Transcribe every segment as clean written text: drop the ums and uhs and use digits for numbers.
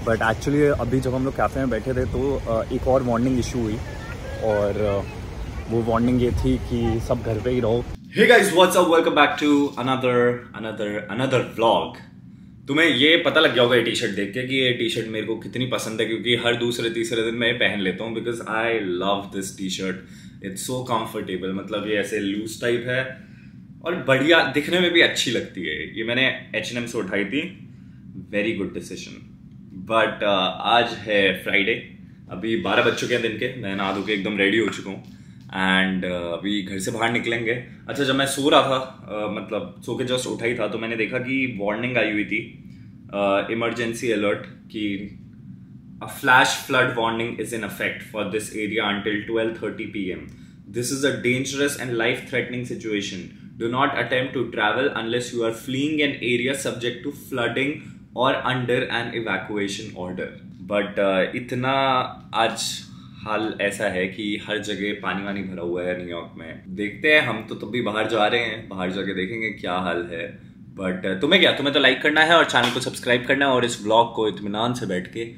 But actually अभी जब हम लोग कैफ़े में बैठे थे तो एक और वार्निंग इशू हुई और वो वार्निंग ये थी कि सब घर पे ही रहो। Hey guys, what's up? Welcome back to another vlog. तुम्हें ये पता लग गया होगा ये टी शर्ट देख के कि ये टी शर्ट मेरे को कितनी पसंद है, क्योंकि हर दूसरे तीसरे दिन मैं पहन लेता हूँ because I love this T shirt. It's so comfortable, मतलब ये ऐसे लूज टाइप है और बढ़िया दिखने में भी अच्छी लगती है। ये मैंने H&M से उठाई थी, वेरी गुड डिसीजन। बट आज है फ्राइडे, अभी 12 बज चुके हैं दिन के। मैं नहा धो के एकदम रेडी हो चुका हूँ एंड अभी घर से बाहर निकलेंगे। अच्छा, जब मैं सो रहा था मतलब सो के जस्ट उठा ही था तो मैंने देखा कि वार्निंग आई हुई थी, इमरजेंसी अलर्ट कि a flash flood warning is in effect for this area until 12:30 PM. This is a dangerous and life-threatening situation. Do not attempt to travel unless you are fleeing an area subject to flooding or under an evacuation order. But इतना आज हाल ऐसा है कि हर जगह पानी वानी भरा हुआ है न्यूयॉर्क में। देखते हैं, हम तो तब भी बाहर जा रहे हैं, बाहर जाके देखेंगे क्या हाल है। बट तुम्हें तो लाइक करना है और चैनल को सब्सक्राइब करना है और इस व्लॉग को इत्मीनान से बैठ के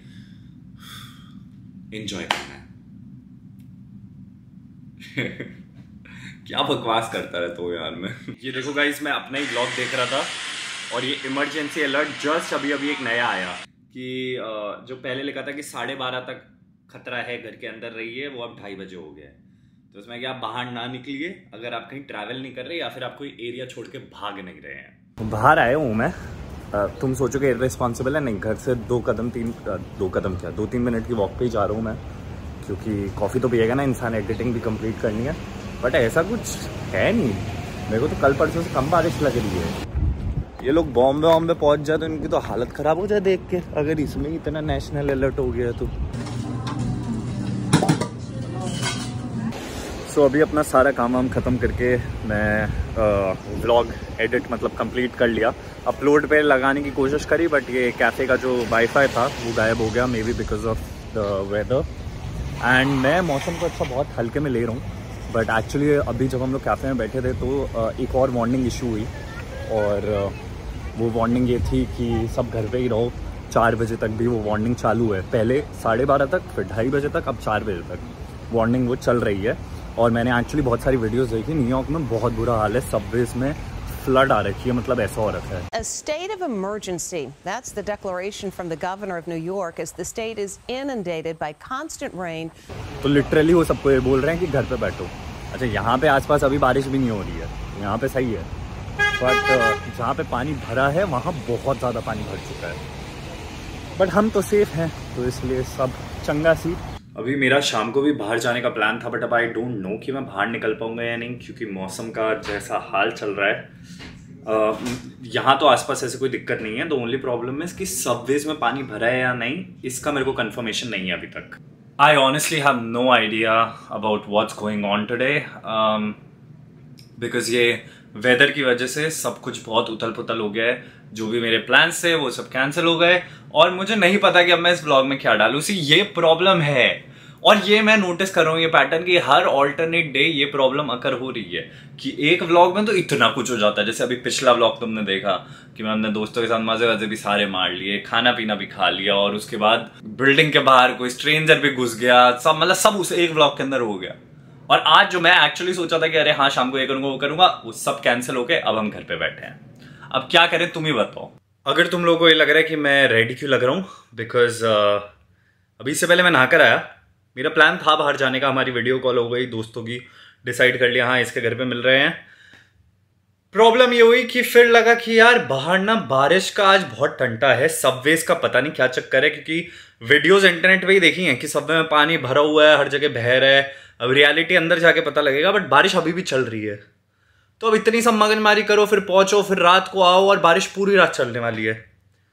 एंजॉय करना है। क्या बकवास करता रहता हूँ यार मैं। ये देखो गाइस, मैं अपना ही व्लॉग देख रहा था और ये इमरजेंसी अलर्ट जस्ट अभी एक नया आया कि जो पहले लिखा था कि 12:30 तक खतरा है, घर के अंदर रहिए, वो अब 2:30 बजे हो गया है। तो उसमें कि आप बाहर ना निकलिए अगर आप कहीं ट्रैवल नहीं कर रहे या फिर आप कोई एरिया छोड़ के भाग नहीं रहे हैं। बाहर आया हूँ मैं, तुम सोचोगे इररिस्पॉन्सिबल है, नहीं। घर से 2-3 मिनट की वॉक पे ही जा रहा हूँ मैं, क्योंकि कॉफ़ी तो पिएगा ना इंसान, एडिटिंग भी कंप्लीट करनी है। बट ऐसा कुछ है नहीं, मेरे को तो कल परसों से कम बारिश लग रही है। ये लोग बॉम्बे पहुँच जाए तो इनकी तो हालत ख़राब हो जाए देख के, अगर इसमें इतना नेशनल अलर्ट हो गया तो। सो अभी अपना सारा काम वाम ख़त्म करके मैं व्लॉग एडिट मतलब कंप्लीट कर लिया। अपलोड पे लगाने की कोशिश करी बट ये कैफ़े का जो वाईफाई था वो गायब हो गया, maybe because of the weather. And मैं मौसम को अच्छा बहुत हल्के में ले रहा हूँ, बट एक्चुअली अभी जब हम लोग कैफ़े में बैठे थे तो एक और वार्निंग इशू हुई और वो वार्निंग ये थी कि सब घर पे ही रहो। 4 बजे तक भी वो वार्निंग चालू है, पहले 12:30 तक, फिर 2:30 बजे तक, अब 4 बजे तक वार्निंग वो चल रही है। और मैंने एक्चुअली बहुत सारी वीडियोस देखी, न्यूयॉर्क में बहुत बुरा हाल है, सबवेज में फ्लड आ रखी है, मतलब ऐसा हो रखा है। A state of emergency. That's the declaration from the governor of New York as the state is inundated by constant rain. तो लिटरली वो सबको ये बोल रहे हैं कि घर पे बैठो। अच्छा, यहाँ पे आसपास अभी बारिश भी नहीं हो रही है, यहाँ पे सही है, बट जहाँ पे पानी भरा है वहाँ बहुत ज़्यादा पानी भर चुका है। बट हम तो सेफ हैं तो इसलिए सब चंगा सी। अभी मेरा शाम को भी बाहर जाने का प्लान था बट अब आई डोंट नो कि मैं बाहर निकल पाऊंगा या नहीं, क्योंकि मौसम का जैसा हाल चल रहा है। यहाँ तो आसपास ऐसे कोई दिक्कत नहीं है। द ओनली प्रॉब्लम है कि सबवेज में पानी भरा है या नहीं, इसका मेरे को कंफर्मेशन नहीं है अभी तक। I honestly have no idea about what's going on today because ये वेदर की वजह से सब कुछ बहुत उथल पुथल हो गया है। जो भी मेरे प्लान्स थे वो सब कैंसिल हो गए और मुझे नहीं पता कि अब मैं इस व्लॉग में क्या डालूं। सी ये प्रॉब्लम है और ये मैं नोटिस कर रहा हूँ ये पैटर्न कि हर ऑल्टरनेट डे ये प्रॉब्लम अकर हो रही है कि एक व्लॉग में तो इतना कुछ हो जाता है। जैसे अभी पिछला व्लॉग तुमने देखा कि मैं अपने दोस्तों के साथ मजे भी सारे मार लिए, खाना पीना भी खा लिया और उसके बाद बिल्डिंग के बाहर कोई स्ट्रेंजर भी घुस गया, सब उस एक व्लॉग के अंदर हो गया। और आज जो मैं एक्चुअली सोचा था कि अरे हाँ शाम को ये करूंगा वो करूंगा, वो सब कैंसिल हो गए। अब हम घर पे बैठे हैं, अब क्या करें तुम ही बताओ। अगर तुम लोगों को ये लग रहा है कि मैं रेडी क्यों लग रहा हूँ, बिकॉज अभी इससे पहले मैं नहाकर आया, मेरा प्लान था बाहर जाने का, हमारी वीडियो कॉल हो गई दोस्तों की, डिसाइड कर लिया हाँ इसके घर पे मिल रहे हैं। प्रॉब्लम ये हुई कि फिर लगा कि यार बाहर ना बारिश का आज बहुत टंटा है, सबवेज का पता नहीं क्या चक्कर है, क्योंकि वीडियोस इंटरनेट पे ही देखी हैं कि सबवे में पानी भरा हुआ है, हर जगह बह रहा है। अब रियलिटी अंदर जाके पता लगेगा, बट बारिश अभी भी चल रही है। तो अब इतनी सब मगजमारी करो, फिर पहुंचो, फिर रात को आओ और बारिश पूरी रात चलने वाली है।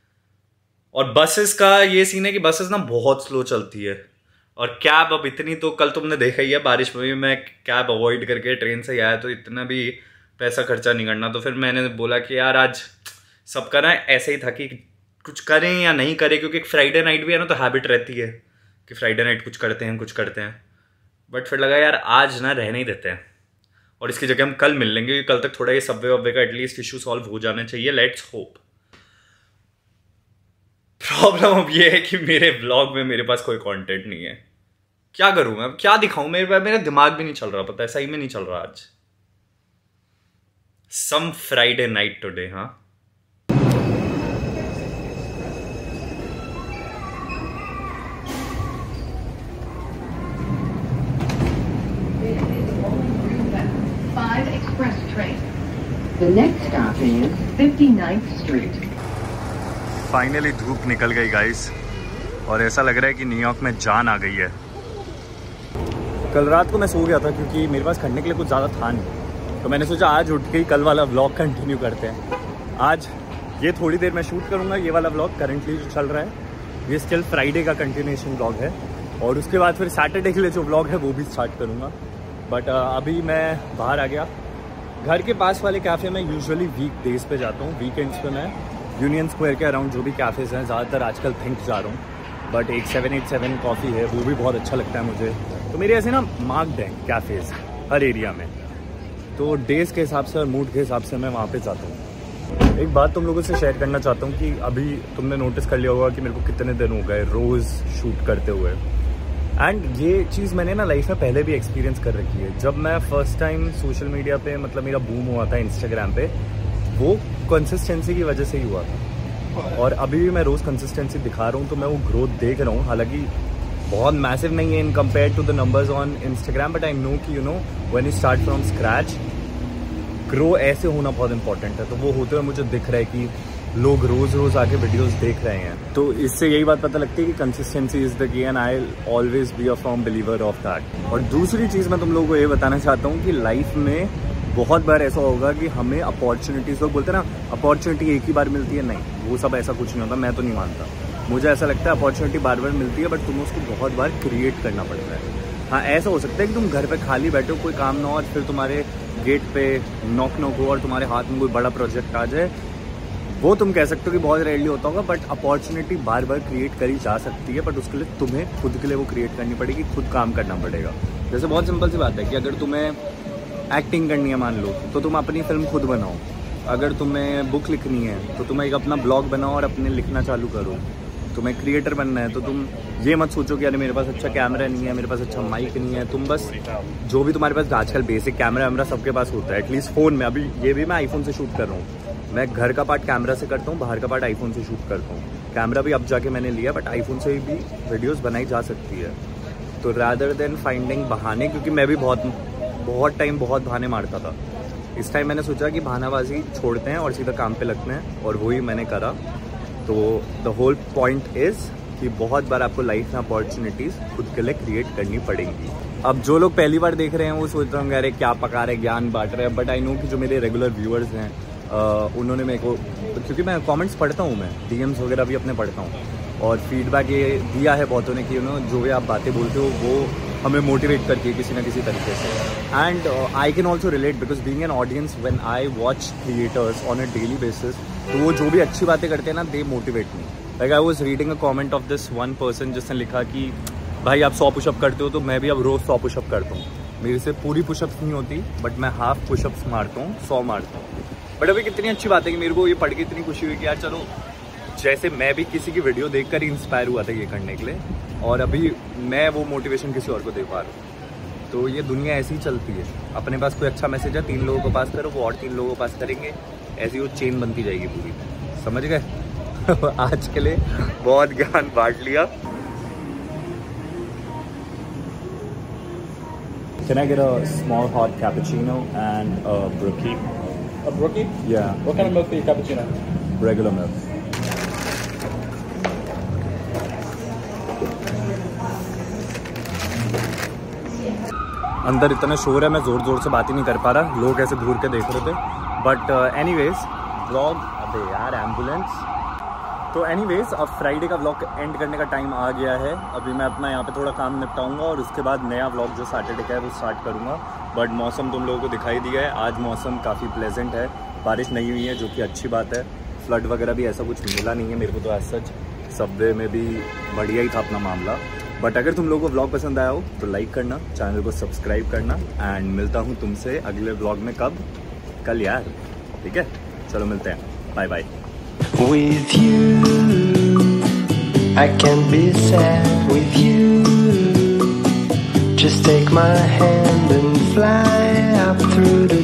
और बसेस का ये सीन है कि बसेस ना बहुत स्लो चलती है और कैब अब इतनी, तो कल तुमने देखा ही है बारिश में भी मैं कैब अवॉइड करके ट्रेन से आया, तो इतना भी पैसा खर्चा नहीं करना। तो फिर मैंने बोला कि यार आज सबका ना ऐसे ही था कि कुछ करें या नहीं करें, क्योंकि फ्राइडे नाइट भी है ना तो हैबिट रहती है कि फ्राइडे नाइट कुछ करते हैं। बट फिर लगा यार आज ना रहने ही देते हैं और इसकी जगह हम कल मिल लेंगे, क्योंकि कल तक थोड़ा ये सबवे वब्वे का एटलीस्ट इशू सॉल्व हो जाना चाहिए। Let's hope. प्रॉब्लम अब ये है कि मेरे ब्लॉग में मेरे पास कोई कंटेंट नहीं है। क्या करूं मैं, अब क्या दिखाऊं? मेरा दिमाग भी नहीं चल रहा, पता है, सही में नहीं चल रहा आज। Some Friday night today. हाँ, Express train. The next stop is 59th Street. Finally धूप निकल गई गाइस, और ऐसा लग रहा है कि न्यूयॉर्क में जान आ गई है। कल रात को मैं सो गया था क्योंकि मेरे पास करने के लिए कुछ ज़्यादा था नहीं, तो मैंने सोचा आज उठ के ही कल वाला व्लॉग कंटिन्यू करते हैं। आज ये थोड़ी देर मैं शूट करूँगा, ये वाला व्लॉग करंटली जो चल रहा है ये स्टिल फ्राइडे का कंटिन्यूएशन व्लॉग है, और उसके बाद फिर सैटरडे के लिए जो व्लॉग है वो भी स्टार्ट करूँगा। बट अभी मैं बाहर आ गया। घर के पास वाले कैफ़े में यूजुअली वीक डेज पे जाता हूँ, वीकेंड्स पे मैं यूनियन स्क्वायर के अराउंड जो भी कैफ़ेज़ हैं, ज़्यादातर आजकल थिंक जा रहा हूँ। बट एक 787 कॉफ़ी है, वो भी बहुत अच्छा लगता है मुझे। तो मेरे ऐसे ना मार्क्ड हैं कैफ़ेज़ हर एरिया में, तो डेज़ के हिसाब से और मूड के हिसाब से मैं वहाँ पे जाता हूँ। एक बात तुम लोगों से शेयर करना चाहता हूँ कि अभी तुमने नोटिस कर लिया होगा कि मेरे को कितने दिन हो गए रोज़ शूट करते हुए, एंड ये चीज़ मैंने ना लाइफ में पहले भी एक्सपीरियंस कर रखी है। जब मैं फर्स्ट टाइम सोशल मीडिया पे मतलब मेरा बूम हुआ था इंस्टाग्राम पे, वो कंसिस्टेंसी की वजह से ही हुआ था, और अभी भी मैं रोज़ कंसिस्टेंसी दिखा रहा हूँ, तो मैं वो ग्रोथ देख रहा हूँ। हालांकि बहुत मैसिव नहीं है in compare to the numbers on Instagram, but I know कि when you start from scratch, grow ऐसे होना बहुत इंपॉर्टेंट है। तो वो होते हुए मुझे दिख रहा है कि लोग रोज़ रोज़ आके वीडियोस देख रहे हैं, तो इससे यही बात पता लगती है कि consistency is the key, and I always be a firm believer of that. और दूसरी चीज़ मैं तुम लोगों को ये बताना चाहता हूँ कि लाइफ में बहुत बार ऐसा होगा कि हमें अपॉर्चुनिटीज़, लोग बोलते हैं ना अपॉर्चुनिटी एक ही बार मिलती है, नहीं, वो सब ऐसा कुछ नहीं होता, मैं तो नहीं मानता। मुझे ऐसा लगता है अपॉर्चुनिटी बार बार मिलती है, बट तुम्हें उसको बहुत बार क्रिएट करना पड़ता है। हाँ, ऐसा हो सकता है कि तुम घर पे खाली बैठे हो, कोई काम ना हो, और फिर तुम्हारे गेट पे नॉक हो और तुम्हारे हाथ में कोई बड़ा प्रोजेक्ट आ जाए, वो तुम कह सकते हो कि बहुत रेयरली होता होगा, बट अपॉर्चुनिटी बार बार क्रिएट करी जा सकती है, बट उसके लिए तुम्हें खुद के लिए वो क्रिएट करनी पड़ेगी, खुद काम करना पड़ेगा। जैसे बहुत सिंपल सी बात है कि अगर तुम्हें एक्टिंग करनी है मान लो, तो तुम अपनी फिल्म खुद बनाओ। अगर तुम्हें बुक लिखनी है तो तुम एक अपना ब्लॉग बनाओ और अपने लिखना चालू करो। तुम्हें क्रिएटर बनना है तो तुम ये मत सोचो कि अरे मेरे पास अच्छा कैमरा नहीं है, मेरे पास अच्छा माइक नहीं है। तुम बस जो भी तुम्हारे पास आजकल बेसिक कैमरा वैमरा सबके पास होता है, एटलीस्ट फ़ोन में। अभी ये भी मैं आईफोन से शूट कर रहा हूँ, मैं घर का पार्ट कैमरा से करता हूँ, बाहर का पार्ट आईफोन से शूट करता हूँ। कैमरा भी अब जाके मैंने लिया, बट आईफोन से भी वीडियोज़ बनाई जा सकती है। तो रैदर देन फाइंडिंग बहाने, क्योंकि मैं भी बहुत टाइम बहुत बहाने मारता था, इस टाइम मैंने सोचा कि बहानाबाजी छोड़ते हैं और सीधा काम पे लगते हैं, और वही मैंने करा। तो द होल पॉइंट इज़ कि बहुत बार आपको लाइफ में अपॉर्चुनिटीज़ खुद के लिए क्रिएट करनी पड़ेंगी। अब जो लोग पहली बार देख रहे हैं वो सोच रहे होंगे अरे क्या पका रहे, ज्ञान बांट रहे हैं, बट आई नो कि जो मेरे रेगुलर व्यूअर्स हैं उन्होंने मेरे को, क्योंकि मैं कमेंट्स पढ़ता हूँ, मैं डीएम्स वगैरह भी अपने पढ़ता हूँ, और फीडबैक ये दिया है बहुतों ने कि जो भी आप बातें बोलते हो वो हमें मोटिवेट करती है किसी ना किसी तरीके से। And I can also relate, because being an audience when I watch creators on a daily basis, तो वो जो भी अच्छी बातें करते हैं ना, they motivate me. Like I was reading a comment of this one person जिसने लिखा कि भाई आप 100 पुशअप करते हो, तो मैं भी अब रोज़ 100 पुशअप करता हूँ। मेरे से पूरी पुशअप्स नहीं होती, बट मैं हाफ पुशअप्स मारता हूँ, 100 मारता हूँ। बट अभी कितनी अच्छी बात है कि मेरे को ये पढ़ के इतनी खुशी हुई कि यार चलो, जैसे मैं भी किसी की वीडियो देखकर ही इंस्पायर हुआ था ये करने के लिए, और अभी मैं वो मोटिवेशन किसी और को दे पा रहा हूँ। तो ये दुनिया ऐसी ही चलती है, अपने पास कोई अच्छा मैसेज है 3 लोगों को पास करो, वो और 3 लोगों को पास करेंगे, ऐसी वो चेन बनती जाएगी पूरी, समझ गए? आज के लिए बहुत ज्ञान बांट लिया। Can I get a small hot cappuccino and a brookie? A brookie? Yeah. What kind of milk for your cappuccino? Regular milk. अंदर इतना शोर है, मैं ज़ोर ज़ोर से बात ही नहीं कर पा रहा, लोग ऐसे घूर के देख रहे थे। बट एनीवेज व्लॉग, अबे यार एम्बुलेंस। तो एनीवेज अब फ्राइडे का व्लॉग एंड करने का टाइम आ गया है। अभी मैं अपना यहाँ पे थोड़ा काम निपटाऊंगा और उसके बाद नया व्लॉग जो सैटरडे का है वो स्टार्ट करूँगा। बट मौसम तुम लोगों को दिखाई दिया है, आज मौसम काफ़ी प्लेजेंट है, बारिश नहीं हुई है जो कि अच्छी बात है। फ्लड वगैरह भी ऐसा कुछ मिला नहीं है मेरे को, तो एज सच सबवे में भी बढ़िया ही था अपना मामला। बट अगर तुम लोगों को व्लॉग पसंद आया हो तो लाइक करना, चैनल को सब्सक्राइब करना, एंड मिलता हूँ तुमसे अगले व्लॉग में। कब? कल यार, ठीक है? चलो मिलते हैं, bye bye. With you I can't be sad with you. Just take my hand and fly up through the